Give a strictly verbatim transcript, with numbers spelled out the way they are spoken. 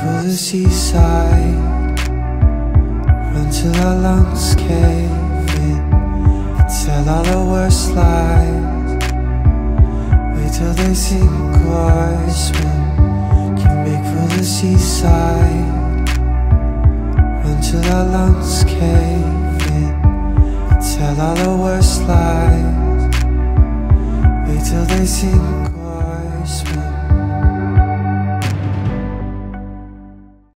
for the seaside. Run till our lungs cave in, tell all the worst lies. Wait till they sink or swim. Can make for the seaside. Run till our lungs cave in, tell all the worst lies.